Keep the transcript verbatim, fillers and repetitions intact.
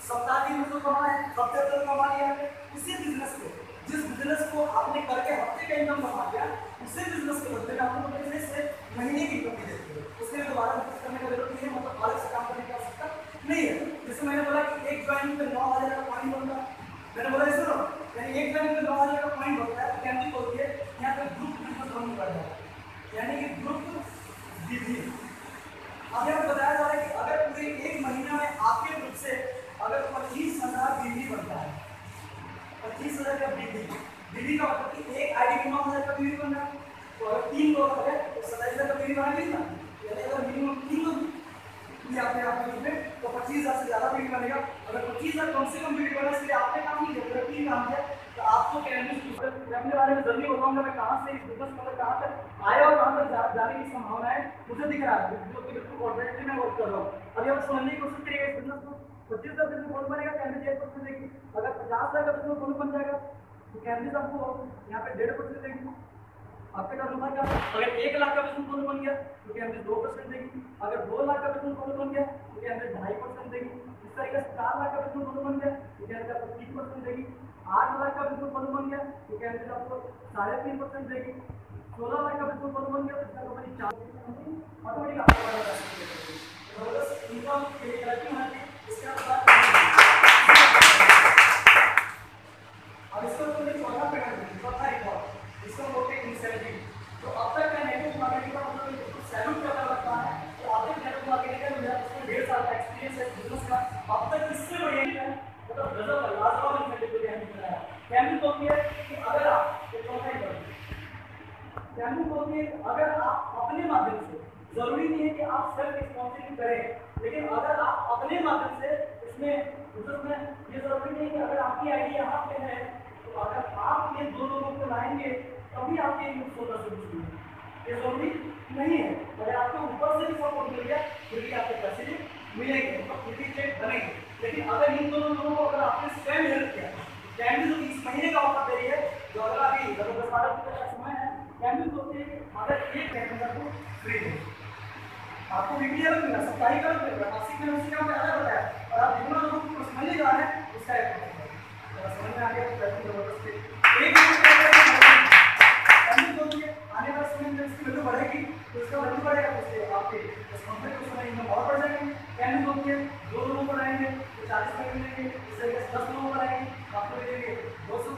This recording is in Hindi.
सप्ताह दिन में तो कमा है, हफ्ते तो कमा लिया है। उसी बिजनेस को, जिस बिजनेस को आपने करके हफ्ते का इनकम कमा लिया, उसी बिजनेस के बदले में आपको बिजनेस से महीने की इनकम भी देती है। उसके लिए दोबारा बिजनेस करने का जरूरत नहीं है, मतलब अलग से काम करने की आवश्यकता नहीं है। जैसे मैंने बोला कि एक ज्वाइनिंग पे नौ हजार का पॉइंट बनता है, मैंने बोला सुनो, यानी एक ज्वाइनिंग पे नौ हजार का पॉइंट बनता है, तो कैंसिल होती है यहाँ पे ग्रुप बिजनेस बनने पड़ जाता है, यानी कि ग्रुप विधि। अभी आपको बताया जा रहा है कि अगर पूरे एक महीना में आपके ग्रुप से अगर पच्चीस हजार बिजली बनता है, पच्चीस हजार का बिजली, बिजली का मतलब कि एक आईडी में नौ हजार का बिजली बन रहा है, तो अगर तीन लोग अगर तो सत्ताईस हजार का बिजली बना लीजिए ना, यानी अगर मिनिमम तीन लोग आपने आपके ग्रुप में तो पच्चीस हजार से ज्यादा बिजली बनेगा। अगर पच्चीस हजार कम से कम बिजली बना, इसलिए आपने काम नहीं किया, तीन काम किया, तो आपको कैंडिडेट अपने बारे में जल्दी बताऊंगा मैं कहाँ से इस बिजनेस मतलब कहाँ तक आया और कहाँ तक जा, जाने की संभावना है मुझे दिख रहा है, जो कि बिल्कुल कॉन्फिडेंटली मैं वर्क कर रहा हूँ। अभी आप समझने की कोशिश करिएगा इस बिजनेस को। पच्चीस हजार बिजनेस कौन बनेगा, कैंडिडेट एक परसेंट देगी। अगर पचास हजार का बिजनेस कौन बन जाएगा, तो कैंडिडेट आपको यहाँ पे डेढ़ परसेंट देगी। आपके टर्नओवर का अगर एक लाख का बिजनेस कौन बन गया, तो कैंडिडेट दो परसेंट देगी। अगर दो लाख का बिजनेस कौन बन गया, तो कैंडिडेट ढाई परसेंट देगी। इस तरीके से चार लाख का बिजनेस कौन बन गया, तो कैंडिडेट आपको तीन परसेंट देगी। आठ लाख का बिजनेस कौन बन गया, तो कैंडिडेट आपको साढ़े तीन परसेंट देगी। सोलह लाख का बिजनेस कौन बन गया, तो इसका कंपनी चार ऑटोमेटिक आपको जबरदस्त इनकम तरक्की होना चाहिए। इसके बाद अब इसको तो चौथा पेमेंट, चौथा रिकॉर्ड, इसको बोलते हैं इंसेंटिव। तो अब तक का नेटवर्क मार्केटिंग का मतलब एक सैल्यूट करना लगता है, तो अब तक नेटवर्क मार्केटिंग का मेरा उसमें डेढ़ साल का एक्सपीरियंस है बिजनेस का, अब तक इससे बढ़िया है, मतलब गजब है, लाजवाब इंसेंटिव को ध्यान में रखा है। कैंपिंग होती है कि अगर आप ये चौथा ही बढ़ कैंपिंग होती है अगर आप अपने माध्यम से, जरूरी नहीं है कि आप सेल्फ स्पॉन्सरिंग करें, लेकिन अगर आप अपने माध्यम से इसमें बिजनेस में, ये जरूरी नहीं कि अगर आपकी आईडी यहाँ पे है तो अगर आप ये दो लोगों को लाएंगे तभी आपके यूज होना शुरू होगी, ये जरूरी नहीं है। अगर आपको ऊपर से भी सपोर्ट मिल गया फिर भी आपके पैसे मिलेंगे, मतलब फिर चेक बनेंगे। लेकिन अगर इन दोनों लोगों को अगर आपने स्वयं हेल्प किया, कैंडिडेट जो इस महीने का ऑफर दे रही है, जो अगर अभी दस बारह दिन का समय है, कैंडिडेट होती है अगर एक कैंडिडेट को फ्री है, आपको वीकली अलग मिला, साप्ताहिक अलग मिलेगा, मासिक में उसी का अलग बताया, और आप जितना लोगों को समझने जा रहे हैं उसका एक समझ में आ गया तो जबरदस्त एक आने वाले समय में इसकी वैल्यू बढ़ेगी, तो इसका वैल्यू बढ़ेगा तो इससे आपके कंपनी को समय इनकम और बढ़ जाएगी। कैंडिडेट होती है दो लोगों को लाएंगे तो चालीस रुपये मिलेंगे, इस तरीके से दस लोगों को लाएंगे आपको मिलेंगे दो सौ